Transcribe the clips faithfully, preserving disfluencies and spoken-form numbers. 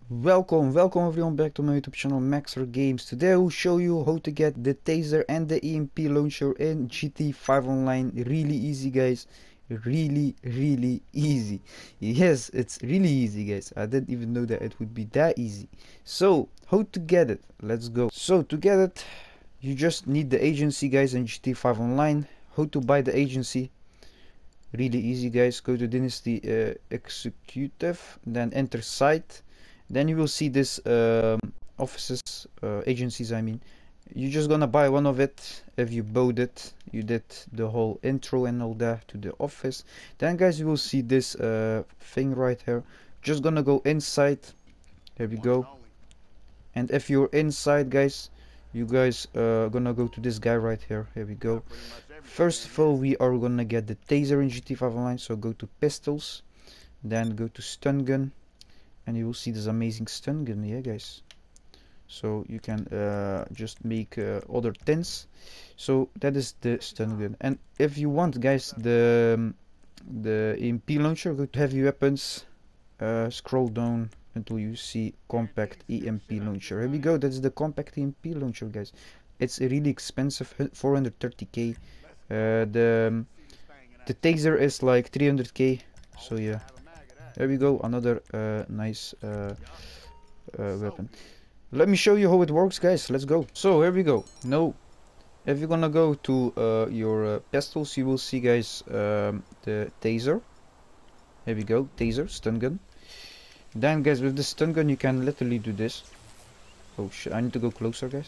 Welcome, welcome everyone back to my YouTube channel Maxer Games. Today I will show you how to get the taser and the E M P launcher in G T A five Online. Really easy, guys. Really, really easy. Yes, it's really easy, guys. I didn't even know that it would be that easy. So, how to get it? Let's go. So, to get it, you just need the agency, guys, in G T A five Online. How to buy the agency? Really easy, guys. Go to Dynasty uh, Executive, then enter site. Then you will see this um, offices, uh, agencies I mean. You're just gonna buy one of it. If you bought it, you did the whole intro and all that to the office. Then guys, you will see this uh, thing right here. Just gonna go inside. There we go. And if you're inside, guys, you guys uh, gonna go to this guy right here. Here we go. First of all, we are gonna get the taser in G T A five Online. So go to pistols, then go to stun gun. And you will see this amazing stun gun, yeah, guys. So you can uh, just make uh, other tins. So that is the stun gun. And if you want, guys, the um, the E M P launcher, go to heavy weapons, uh, scroll down until you see compact E M P launcher. Here we go. That's the compact E M P launcher, guys. It's really expensive, four hundred thirty K. Uh, the um, the taser is like three hundred K. So yeah. There we go, another uh, nice uh, uh, weapon. Let me show you how it works, guys. Let's go. So here we go. Now, if you're gonna go to uh, your uh, pistols, you will see, guys, um, the taser. Here we go, taser, stun gun. Then, guys, with the stun gun, you can literally do this. Oh shit! I need to go closer, guys.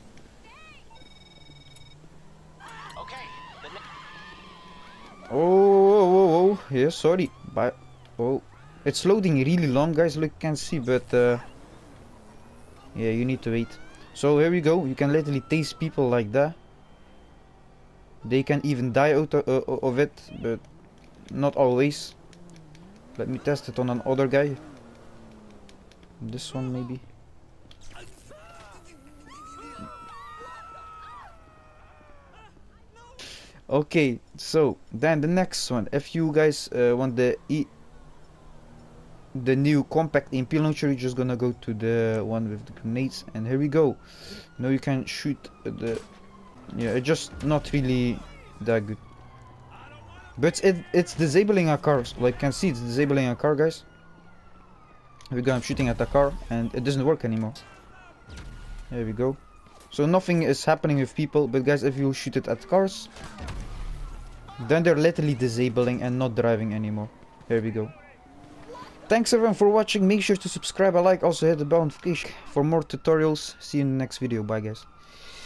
Oh, oh, oh, oh. Yeah, sorry. Bye. Oh. It's loading really long, guys, like you can see, but uh, yeah, you need to wait. So here we go. You can literally tase people like that. They can even die out of, uh, of it, but not always. Let me test it on another guy. This one maybe. Okay, so then the next one. If you guys uh, want the E the new compact E M P launcher, you're just gonna go to the one with the grenades, and here we go. Now you can shoot the, yeah, it's just not really that good, but it it's disabling a car. Like you can see, it's disabling a car, guys. Here we go. I'm shooting at a car and it doesn't work anymore. There we go. So nothing is happening with people, but guys, if you shoot it at cars, then they're literally disabling and not driving anymore. Here we go. Thanks everyone for watching. Make sure to subscribe, a like, also hit the bell notification for more tutorials. See you in the next video. Bye, guys.